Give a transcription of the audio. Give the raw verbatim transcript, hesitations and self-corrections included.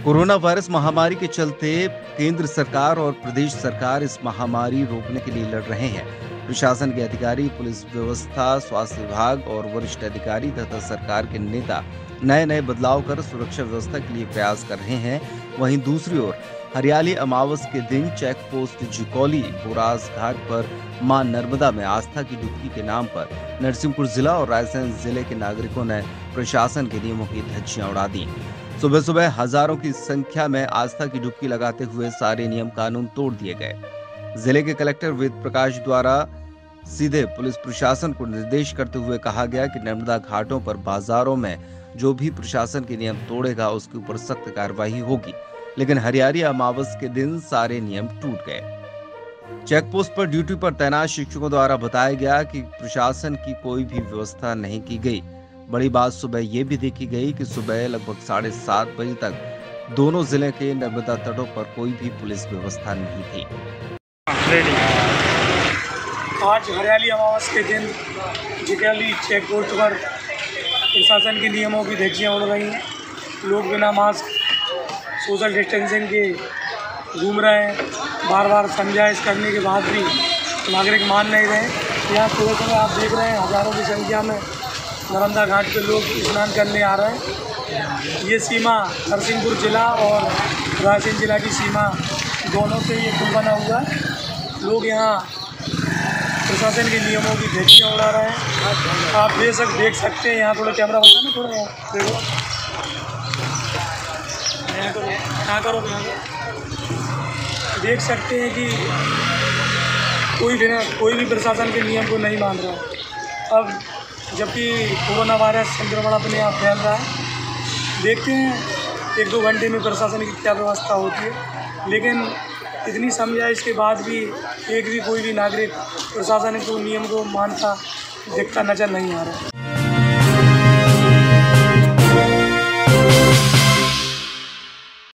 Corona virus महामारी के चलते केंद्र सरकार और प्रदेश सरकार इस महामारी रोकने के लिए लड़ रहे हैं। प्रशासन के अधिकारी, पुलिस व्यवस्था, स्वास्थ्य विभाग और वरिष्ठ अधिकारी तथा सरकार के नेता नए नए बदलाव कर सुरक्षा व्यवस्था के लिए प्रयास कर रहे हैं। वहीं दूसरी ओर हरियाली अमावस के दिन चेक पोस्ट जिकौली बोरास घाट पर मां नर्मदा में आस्था की डुबकी के नाम पर नरसिंहपुर जिला और रायसेन जिले के नागरिकों ने प्रशासन के नियमों की धज्जियां उड़ा दी। सुबह सुबह हजारों की संख्या में आस्था की डुबकी लगाते हुए सारे नियम कानून तोड़ दिए गए। जिले के कलेक्टर वेद प्रकाश द्वारा सीधे पुलिस प्रशासन को निर्देश करते हुए कहा गया कि नर्मदा घाटों पर बाजारों में जो भी प्रशासन के नियम तोड़ेगा उसके ऊपर सख्त कार्रवाई होगी। लेकिन हरियाली अमावस के दिन सारे नियम टूट गए। चेक पोस्ट पर ड्यूटी पर तैनात शिक्षकों द्वारा बताया गया कि प्रशासन की कोई भी व्यवस्था नहीं की गई। बड़ी बात सुबह ये भी देखी गई कि सुबह लगभग साढ़े सात बजे तक दोनों जिले के नर्मदा तटों पर कोई भी पुलिस व्यवस्था नहीं थी। आज हरियाली अमावस के दिन जिकौली चेक पोस्ट पर प्रशासन के नियमों की धज्जियां उड़ रही हैं। लोग बिना मास्क, सोशल डिस्टेंसिंग के घूम रहे हैं। बार बार समझाइश करने के बाद भी नागरिक मान नहीं रहे। यहाँ सुबह सुबह आप देख रहे हैं हज़ारों की संख्या में नर्मदा घाट पे लोग स्नान करने आ रहे हैं। ये सीमा नरसिंहपुर जिला और रायसेन जिला की सीमा दोनों से ये पुल बना हुआ है। लोग यहाँ प्रशासन के नियमों की धज्जियां उड़ा रहे हैं। आप देख सक देख सकते हैं यहाँ थोड़ा कैमरा बता ना, थोड़ा देखो यहाँ करो यहाँ करो यहाँ करो। देख सकते हैं कि कोई भी ना कोई भी प्रशासन के नियम को नहीं मान रहा। अब जबकि कोरोना वायरस संक्रमण अपने आप फैल रहा है, देखते हैं एक दो घंटे में प्रशासन की क्या व्यवस्था होती है। लेकिन इतनी समझाइश के बाद भी एक भी कोई भी नागरिक प्रशासन को नियम को मानता दिखता नजर नहीं आ रहा है।